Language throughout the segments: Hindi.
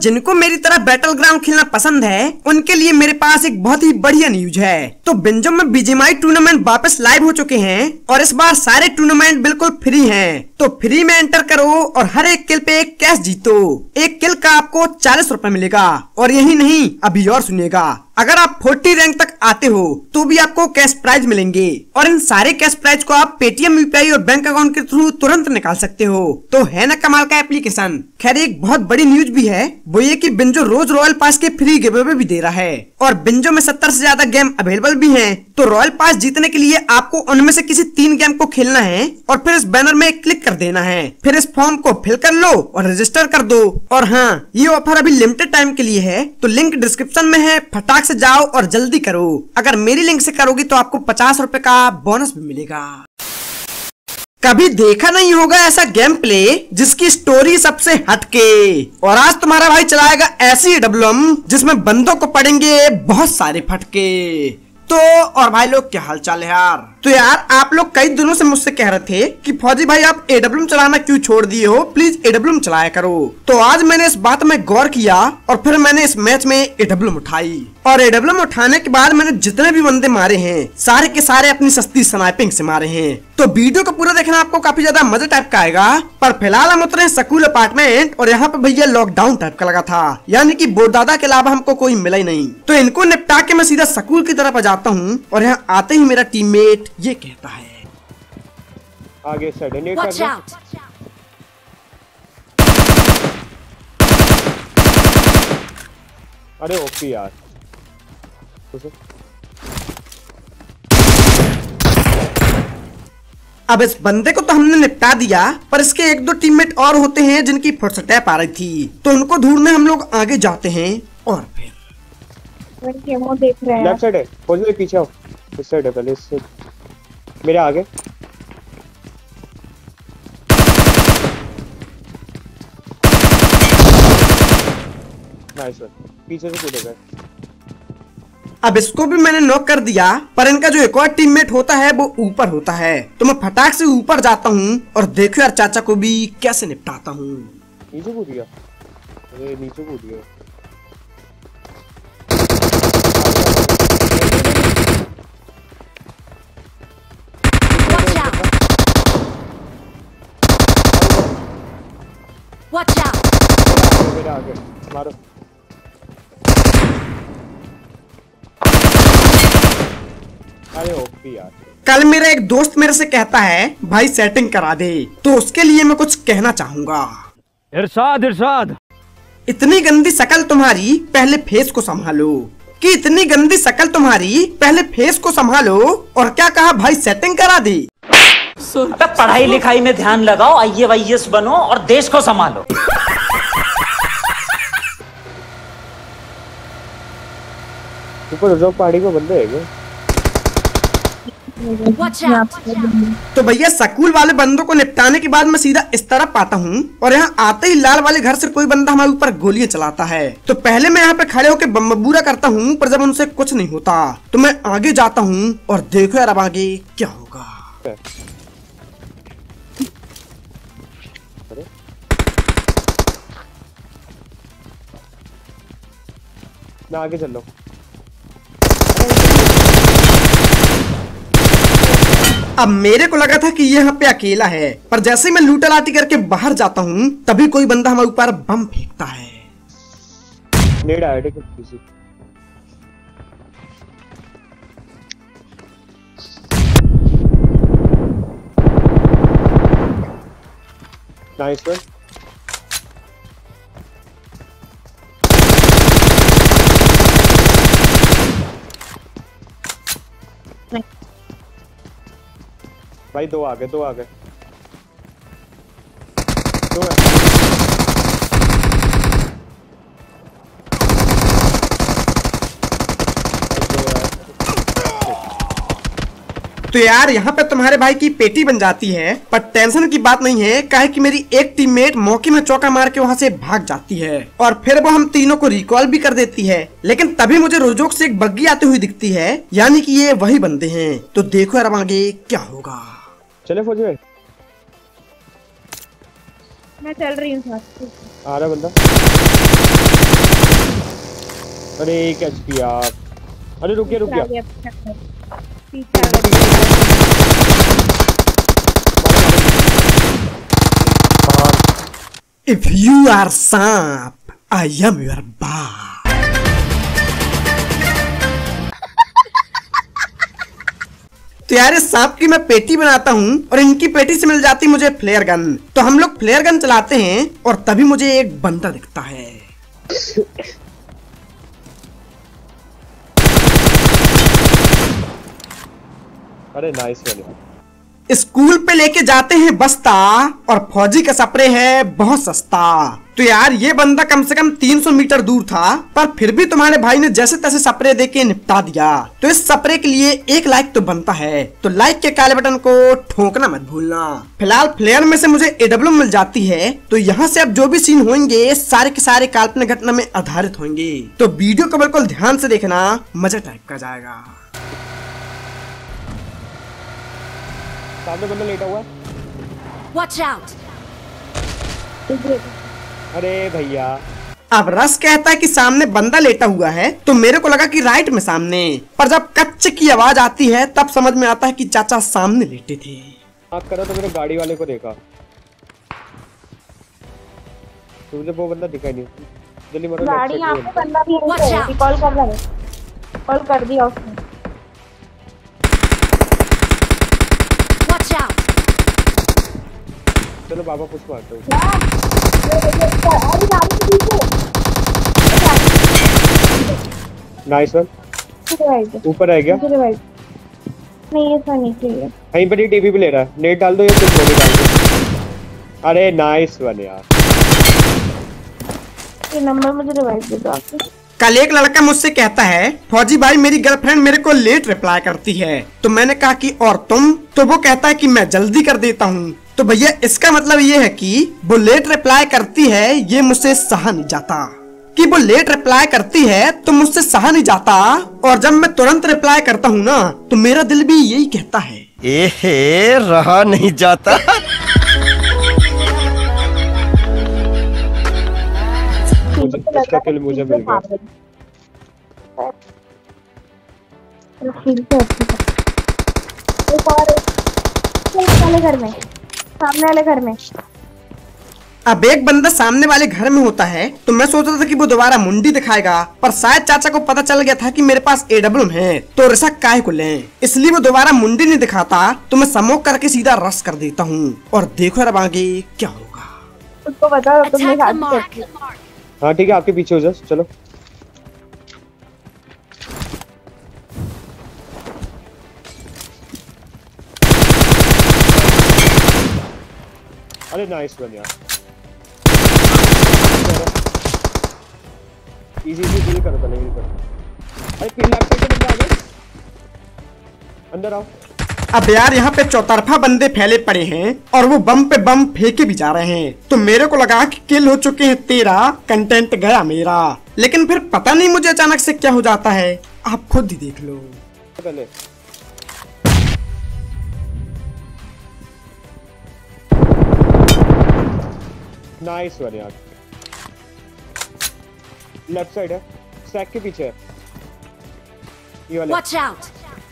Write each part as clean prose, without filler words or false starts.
जिनको मेरी तरह बैटल ग्राउंड खेलना पसंद है उनके लिए मेरे पास एक बहुत ही बढ़िया न्यूज है। तो बिंजो में बीजीएमआई टूर्नामेंट वापस लाइव हो चुके हैं और इस बार सारे टूर्नामेंट बिल्कुल फ्री हैं। तो फ्री में एंटर करो और हर एक किल पे एक कैश जीतो। एक किल का आपको 40 रुपए मिलेगा। और यही नहीं, अभी और सुनिएगा, अगर आप 40 रैंक तक आते हो तो भी आपको कैश प्राइज मिलेंगे और इन सारे कैश प्राइज को आप पेटीएम, यूपीआई और बैंक अकाउंट के थ्रू तुरंत निकाल सकते हो। तो है ना कमाल का एप्लीकेशन। खैर एक बहुत बड़ी न्यूज भी है, वो ये कि बिंजो रोज रॉयल पास के फ्री गिव अवे भी दे रहा है और बिंजो में 70 से ज्यादा गेम अवेलेबल भी हैं। तो रॉयल पास जीतने के लिए आपको उनमें से किसी 3 गेम को खेलना है और फिर इस बैनर में क्लिक कर देना है। फिर इस फॉर्म को फिल कर लो और रजिस्टर कर दो। और हाँ, ये ऑफर अभी लिमिटेड टाइम के लिए है, तो लिंक डिस्क्रिप्शन में है, फटाक से जाओ और जल्दी करो। अगर मेरी लिंक से करोगी तो आपको 50 रुपए का बोनस भी मिलेगा। कभी देखा नहीं होगा ऐसा गेम प्ले जिसकी स्टोरी सबसे हटके। और आज तुम्हारा भाई चलाएगा ऐसी डब्ल्यूएम जिसमें बंदों को पड़ेंगे बहुत सारे फटके। तो और भाई लोग क्या हाल चाल है यार। तो यार आप लोग कई दिनों से मुझसे कह रहे थे कि फौजी भाई आप एडब्ल्यूएम चलाना क्यों छोड़ दिए हो, प्लीज एडब्ल्यूएम चलाया करो। तो आज मैंने इस बात में गौर किया और फिर मैंने इस मैच में एडब्ल्यूएम उठाई। और एडब्ल्यूएम उठाने के बाद मैंने जितने भी बंदे मारे हैं सारे के सारे अपनी सस्ती स्नाइपिंग से मारे हैं। तो वीडियो को पूरा देखना, आपको काफी ज्यादा मजा टाइप का आएगा। पर फिलहाल हम उतरे स्कूल अपार्टमेंट और यहाँ पे भैया लॉकडाउन टाइप का लगा था, यानी कि बोरदादा के अलावा हमको कोई मिला ही नहीं। तो इनको निपटा के मैं सीधा स्कूल की तरफ जाता हूँ और यहाँ आते ही मेरा टीममेट ये कहता है, आगे सडनली अरे ओपी यार। अब इस बंदे को तो हमने निपटा दिया, पर इसके 1-2 टीममेट और होते हैं जिनकी फुटस्टेप आ रही थी। तो उनको ढूंढने हम लोग आगे जाते हैं और फिर देख रहे हैं। लेफ्ट साइड है, पहुंच पीछे आओ। इस साइड है, पहले इससे मेरे आगे। नाइस वन, पीछे से कूदेगा। अब इसको भी मैंने नॉक कर दिया, पर इनका जो एक और टीममेट होता है वो ऊपर होता है। तो मैं फटाक से ऊपर जाता हूँ और देखो यार चाचा को भी कैसे निपटाता हूँ। नीचे कूद गया, अरे नीचे कूद गया। Watch out! मेरे आगे मारो। अरे ओपी यार। कल मेरा एक दोस्त मेरे से कहता है भाई सेटिंग करा दे, तो उसके लिए मैं कुछ कहना चाहूंगा। इरशाद इरशाद। इतनी गंदी शक्ल तुम्हारी, पहले फेस को संभालो। कि इतनी गंदी शक्ल तुम्हारी, पहले फेस को संभालो। और क्या कहा भाई सेटिंग करा दी। अबे पढ़ाई लिखाई में ध्यान लगाओ, IAS बनो और देश को संभालो। ऊपर जो पहाड़ी को बंदे है क्या? तो भैया स्कूल वाले बंदों को निपटाने के बाद मैं सीधा इस तरफ आता हूँ और यहाँ आते ही लाल वाले घर से कोई बंदा हमारे ऊपर गोलियां चलाता है। तो पहले मैं यहाँ पे खड़े होकर बम्बूरा करता हूँ, पर जब उनसे कुछ नहीं होता तो मैं आगे जाता हूँ और देखो यार अब आगे क्या होगा। मैं आगे चल लो। अब मेरे को लगा था कि ये यहाँ पे अकेला है, पर जैसे ही मैं लूटा लाटी करके बाहर जाता हूँ तभी कोई बंदा हमारे ऊपर बम फेंकता है। नेड आया किसी। Nice one. भाई दो आ गए। दो है। तो यार यहाँ पे तुम्हारे भाई की पेटी बन जाती है, पर टेंशन की बात नहीं है, काहे कि मेरी एक टीममेट मौके में चौका मार के वहाँ से भाग जाती है और फिर वो हम तीनों को रिकॉल भी कर देती है। लेकिन तभी मुझे रोजोक से एक बग्गी आती हुई दिखती है, यानी कि ये वही बंदे हैं। तो देखो यार आगे क्या होगा। चले फौजी भाई, मैं चल रही हूँ साथ। आ रहा बंदा। अरे 1 HP यार। अरे रुक गया। पीछे आ गया। If you are सांप, I am your बाप। तो यार इस सांप की मैं पेटी बनाता हूँ और इनकी पेटी से मिल जाती मुझे फ्लेयर गन। तो हम लोग फ्लेयर गन चलाते हैं और तभी मुझे एक बंदा दिखता है। अरे नाइस वाले। स्कूल पे लेके जाते हैं बस्ता और फौजी का स्प्रे है बहुत सस्ता। तो यार ये बंदा कम से कम 300 मीटर दूर था, पर फिर भी तुम्हारे भाई ने जैसे तैसे स्प्रे देके निपटा दिया। तो इस स्प्रे के लिए 1 लाइक तो बनता है, तो लाइक के काले बटन को ठोकना मत भूलना। फिलहाल फ्लेयर में से मुझे AW मिल जाती है, तो यहाँ से अब जो भी सीन होंगे सारे के सारे काल्पनिक घटना में आधारित होंगे। तो वीडियो को बिल्कुल ध्यान से देखना, मजा टाइप का जाएगा। सामने बंदा लेटा हुआ है। Watch out! अरे भैया। अब रस कहता है कि सामने बंदा लेटा हुआ है, तो मेरे को लगा कि राइट में सामने, पर जब कच्चे की आवाज आती है तब समझ में आता है कि चाचा सामने लेटे थे। आँख करो तो मैंने गाड़ी वाले को देखा, तो मुझे वो बंदा दिखाई नहीं। जल्दी मरो। गाड़ी यहाँ पे बंदा भी है, रिकॉल कर रहा है। कॉल कर दिया उसने। चलो बाबा कुछ मारते हो। Nice one. ऊपर है क्या? नहीं ये सर नीचे है। कहीं पर ही टीवी पे ले रहा है। नेट डाल दो या कुछ गोली डाल दो। अरे नाइस वन यार। ये नंबर मुझे रिवाइव दे दो आपके। कल एक लड़का मुझसे कहता है, फौजी भाई मेरी गर्लफ्रेंड मेरे को लेट रिप्लाई करती है। तो मैंने कहा कि और तुम? तो वो कहता है कि मैं जल्दी कर देता हूँ। तो भैया इसका मतलब ये है कि वो लेट रिप्लाई करती है, ये मुझसे सहा नहीं जाता। कि वो लेट रिप्लाई करती है तो मुझसे सहा नहीं जाता, और जब मैं तुरंत रिप्लाई करता हूँ ना, तो मेरा दिल भी यही कहता है, एहे रहा नहीं जाता। इसका किल मुझे मिल गया। घर में, सामने वाले घर में। अब एक बंदा सामने वाले घर में होता है, तो मैं सोच रहा था कि वो दोबारा मुंडी दिखाएगा, पर शायद चाचा को पता चल गया था कि मेरे पास AW है, तो रिस्क काहे को लें, इसलिए वो दोबारा मुंडी नहीं दिखाता। तो मैं स्मोक करके सीधा रश कर देता हूँ, और देखो अब आगे क्या होगा। उसको बता दो तुमने शादी। हाँ ठीक है, आपके पीछे हो जाओ। चलो अरे नाइस वन यार। इजी किल करो, पहले किल करो। अरे किल लेफ्ट साइड पे बंदा आ गया, अंदर आओ। अब यार यहाँ पे चौतरफा बंदे फैले पड़े हैं और वो बम पे बम फेंके भी जा रहे हैं। तो मेरे को लगा कि किल हो चुके हैं 13, कंटेंट गया मेरा। लेकिन फिर पता नहीं मुझे अचानक से क्या हो जाता है, आप खुद ही देख लो। पहले नाइस वन यार। लेफ्ट साइड है, स्टैक के पीछे है ये वाला। Watch out!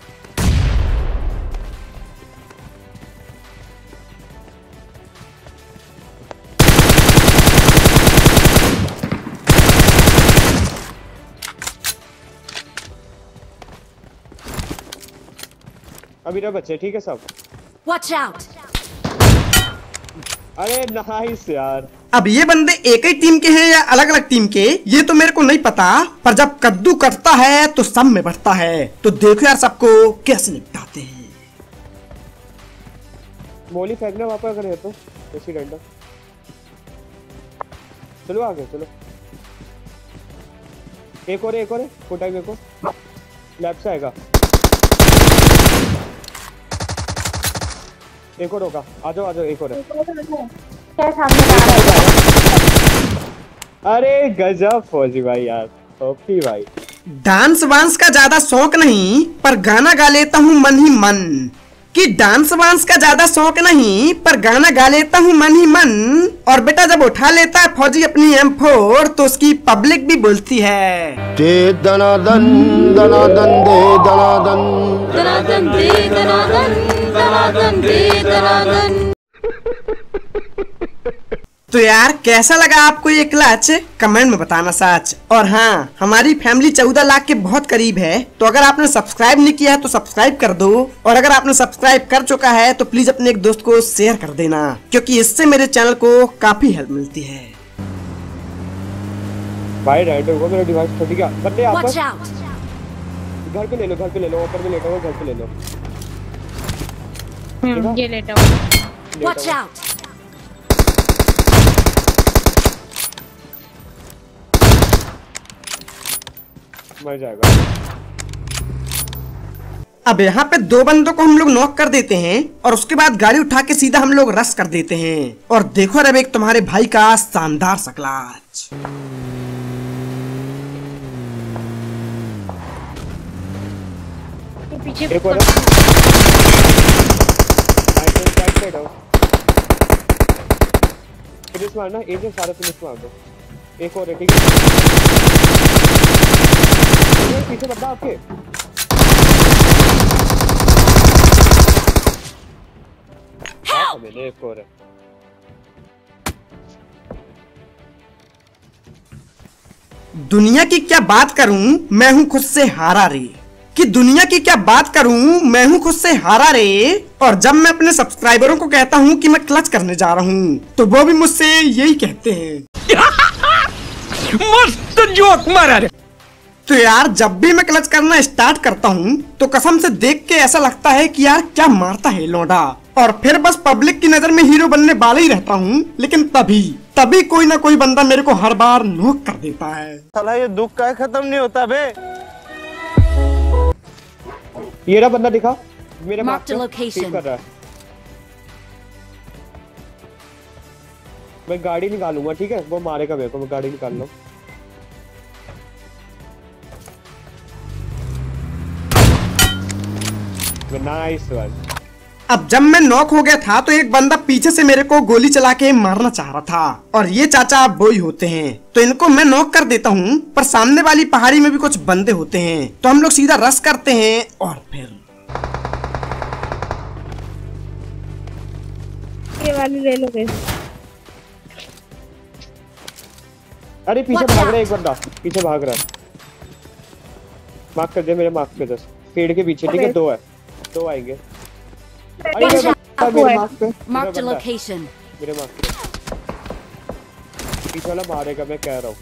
अभी ना बच्चे, ठीक है सब। Watch out! अरे नाइस यार। अब ये बंदे एक ही टीम के हैं या अलग अलग टीम के, ये तो मेरे को नहीं पता, पर जब कद्दू कटता है तो सब में बढ़ता है। तो देखो यार सबको कैसे निपटाते हैं। मोली फेंकना वहां पर अगर है तो ऐसी डंडा। चलो आगे चलो। एक और है फुट टाइम। एक और लेफ्ट से आएगा। एक और होगा। आ जाओ एक और है। क्या सामने आ रहा है? अरे गजब फौजी भाई यार, ओपी भाई। डांस वांस का ज्यादा शौक नहीं, पर गाना गा लेता हूँ मन ही मन, कि डांस वांस का ज्यादा शौक नहीं, पर गाना गा लेता हूँ मन ही मन। और बेटा जब उठा लेता है फौजी अपनी M4 तो उसकी पब्लिक भी बोलती है दे दनादन दनादन दे दनादन दनादन दे दनादन दनादन दे दनादन। तो यार कैसा लगा आपको ये क्लच, कमेंट में बताना सच। और हाँ, हमारी फैमिली 14 लाख के बहुत करीब है, तो अगर आपने सब्सक्राइब नहीं किया है तो सब्सक्राइब कर दो, और अगर आपने सब्सक्राइब कर चुका है तो प्लीज अपने एक दोस्त को शेयर कर देना, क्योंकि इससे मेरे चैनल को काफी हेल्प मिलती है। भाई राइट होगा मेरा डिवाइस फट गया। बंदे आपस Watch out! घर पे ले लो, घर पे ले लो, ऊपर में लेटा हुआ, घर पे ले लो। ये लेटा हूँ। Watch out! मर जाएगा। अब यहाँ पे 2 बंदों को हम लोग नॉक कर देते हैं और उसके बाद गाड़ी उठा के सीधा हम लोग रश कर देते हैं। और देखो अब एक तुम्हारे भाई का शानदार सा क्लच। पीछे एक और साइड आओ। फिनिश मारना, एक से सारा फिनिश मार दो। एक और है, ठीक है। पीछे बंदा आपके। मैंने एक और है। दुनिया की क्या बात करूं, मैं हूं खुद से हारा रे। कि दुनिया की क्या बात करूं, मैं हूं खुद से हारा रे। और जब मैं अपने सब्सक्राइबरों को कहता हूं कि मैं क्लच करने जा रहा हूं, तो वो भी मुझसे यही कहते हैं। मस्त जोक मारा रे। तो यार जब भी मैं क्लच करना स्टार्ट करता हूँ तो कसम से देख के ऐसा लगता है कि यार क्या मारता है लौंडा। और फिर बस पब्लिक की नजर में हीरो बनने वाला ही रहता हूँ, लेकिन तभी कोई ना कोई बंदा मेरे को हर बार नॉक कर देता है। साला ये दुख का खत्म नहीं होता बे। ये रहा बंदा, दिखा मेरे Mark मार्क the पे location. ठीक कर रहा है। मैं गाड़ी निकालूंगा, ठीक है? वो मारेगा मेरे को, मैं गाड़ी निकाल लूं। Nice one. अब जब मैं नॉक हो गया था तो एक बंदा पीछे से मेरे को गोली चला के मारना चाह रहा था, और ये चाचा आप वो ही होते हैं। तो इनको मैं नॉक कर देता हूँ, पर सामने वाली पहाड़ी में भी कुछ बंदे होते हैं, तो हम लोग सीधा रश करते हैं। और फिर ये वाली ले लो बस। अरे पीछे Watch भाग out. रहा है एक बंदा, पीछे भाग रहा है। मार्क कर दे मेरे मार्क पे, जस्ट पेड़ के पीछे, ठीक है? दो आएंगे। अरे Watch मेरे out. मार्क पे, Mark the मेरा बंदा है, location. मेरे मार्क पे। पीछे वाला मारेगा, मैं कह रहा हूँ।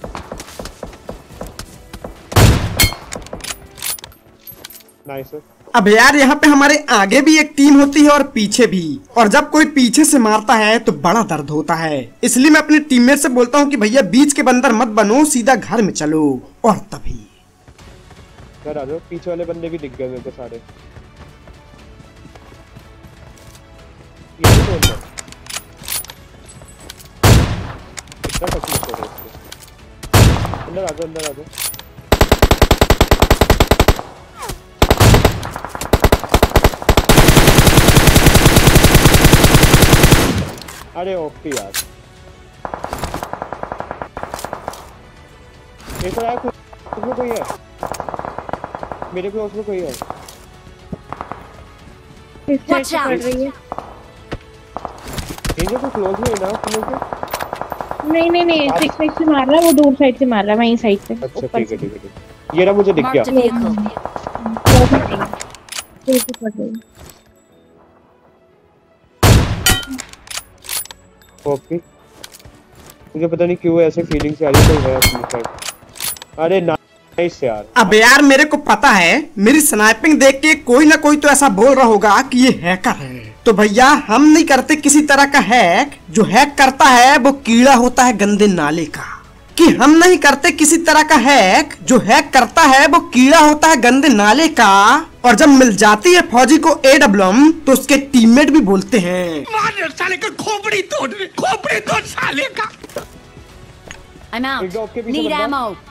नाइस। अब यार यहाँ पे हमारे आगे भी एक टीम होती है और पीछे भी, और जब कोई पीछे से मारता है तो बड़ा दर्द होता है। इसलिए मैं अपने टीममेट से बोलता हूँ कि भैया बीच के बंदर मत बनो, सीधा घर में चलो। और तभी घर आ जाओ, पीछे वाले बंदे भी दिख गए मेरे को सारे। ये भी तोड़ दो। इतना तकलीफ हो रहा है इसको। अंदर आ जाओ, अंदर आ जाओ। अरे ओपी यार, ये तो यार उसमें कोई है, मेरे क्लोज में कोई है। इस साइड से पड़ रही है। ये तो क्लोज में है ना उसमें से? नहीं इस साइड से मार रहा है, वो दूर साइड से मार रहा है, वहीं साइड से। अच्छा ठीक है ठीक है ठीक है। ये रहा, मुझे दिख गया। Marked a vehicle. पड़ रही है। ओके, मुझे पता नहीं क्यों ऐसे फीलिंग से आ रही है अपनी साइड। अरे नाइस यार। अब यार मेरे को पता है मेरी स्नाइपिंग देख के कोई ना कोई तो ऐसा बोल रहा होगा कि ये हैकर है। तो भैया हम नहीं करते किसी तरह का हैक, जो हैक करता है वो कीड़ा होता है गंदे नाले का। कि हम नहीं करते किसी तरह का हैक, जो हैक करता है वो कीड़ा होता है गंदे नाले का। और जब मिल जाती है फौजी को AWM तो उसके टीममेट भी बोलते हैं साले का खोपड़ी तोड़ साले का। I'm out. एक डॉग के पीछे Need बंदा। ammo.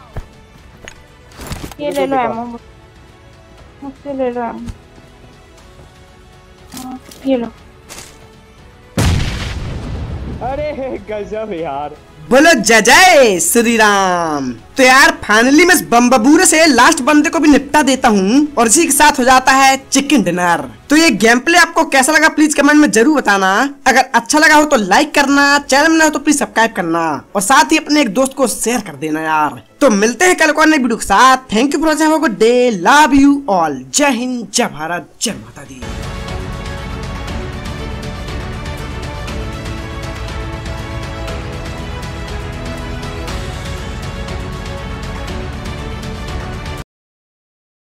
ये ले लो एमो, मुझसे ले लो एमो। ये लो। अरे गजब यार। बोलो जय जय श्री राम। तो यार फाइनली मैं इस बम्बबूरे से लास्ट बंदे को भी निपटा देता हूँ और इसी के साथ हो जाता है चिकन डिनर। तो ये गेम प्ले आपको कैसा लगा प्लीज कमेंट में जरूर बताना। अगर अच्छा लगा हो तो लाइक करना, चैनल में नए हो तो प्लीज सब्सक्राइब करना और साथ ही अपने एक दोस्त को शेयर कर देना यार। तो मिलते हैं कल को नए वीडियो के साथ। Thank you for watching, have a good day, love you all. जय हिंद, जय भारत, जय माता दी।